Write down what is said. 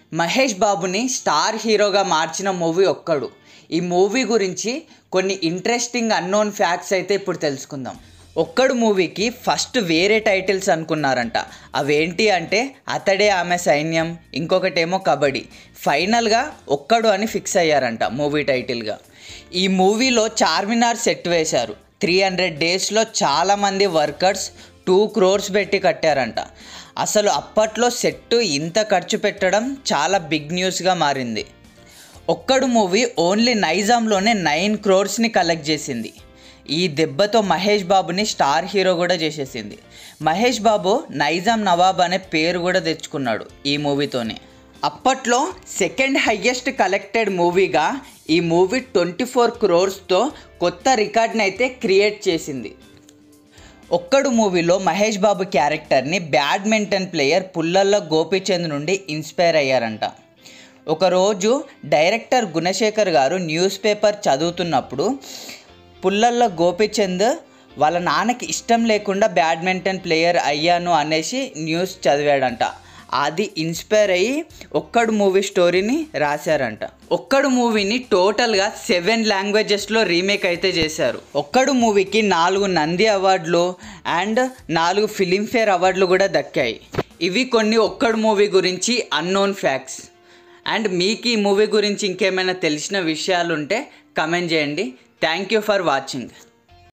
మహేష్ బాబుని స్టార్ హీరోగా మార్చిన మూవీ ఒక్కడు. ఈ మూవీ గురించి కొన్ని ఇంట్రెస్టింగ్ అన్నోన్ ఫ్యాక్ట్స్ అయితే ఇప్పుడు తెలుసుకుందాం. ఒక్కడు మూవీకి ఫస్ట్ వేరే టైటిల్స్ అనుకున్నారంట. అవేంటి అంటే అతడే ఆమె సైన్యం, ఇంకొకటేమో కబడ్డీ. ఫైనల్గా ఒక్కడు అని ఫిక్స్ అయ్యారంట మూవీ టైటిల్గా. ఈ మూవీలో చార్మినార్ సెట్ వేశారు. 300 డేస్లో చాలామంది వర్కర్స్ 2 crores పెట్టి కట్టారంట. అసలు అప్పట్లో సెట్ ఇంత ఖర్చు పెట్టడం చాలా బిగ్ న్యూస్గా మారింది. ఒక్కడు మూవీ ఓన్లీ నైజాంలోనే 9 crores కలెక్ట్ చేసింది. ఈ దెబ్బతో మహేష్ బాబుని స్టార్ హీరో కూడా చేసేసింది. మహేష్ బాబు నైజాం నవాబ్ అనే పేరు కూడా తెచ్చుకున్నాడు ఈ మూవీతోనే. అప్పట్లో సెకండ్ హైయెస్ట్ కలెక్టెడ్ మూవీగా ఈ మూవీ 24 crores కొత్త రికార్డ్ని అయితే క్రియేట్ చేసింది. ఒక్కడు మూవీలో మహేష్ బాబు క్యారెక్టర్ని బ్యాడ్మింటన్ ప్లేయర్ పుల్లల్ల గోపీచంద్ నుండి ఇన్స్పైర్ అయ్యారంట. ఒకరోజు డైరెక్టర్ గుణశేఖర్ గారు న్యూస్ పేపర్ చదువుతున్నప్పుడు పుల్లల్ల గోపీచంద్ వాళ్ళ నాన్నకి ఇష్టం లేకుండా బ్యాడ్మింటన్ ప్లేయర్ అయ్యాను అనేసి న్యూస్ చదివాడంట. అది ఇన్స్పైర్ అయ్యి ఒక్కడు మూవీ స్టోరీని రాశారంట. ఒక్కడు మూవీని టోటల్గా 7 లాంగ్వేజెస్లో రీమేక్ అయితే చేశారు. ఒక్కడు మూవీకి 4 నంది అవార్డులు అండ్ 4 ఫిలింఫేర్ అవార్డులు కూడా దక్కాయి. ఇవి కొన్ని ఒక్కడు మూవీ గురించి అన్నోన్ ఫ్యాక్ట్స్. అండ్ మీకు ఈ మూవీ గురించి ఇంకేమైనా తెలిసిన విషయాలు ఉంటే కమెంట్ చేయండి. Thank you for watching.